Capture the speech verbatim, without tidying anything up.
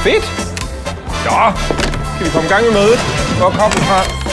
Fedt! Nå, skal vi komme i gang med mødet? Hvor er koppen fra?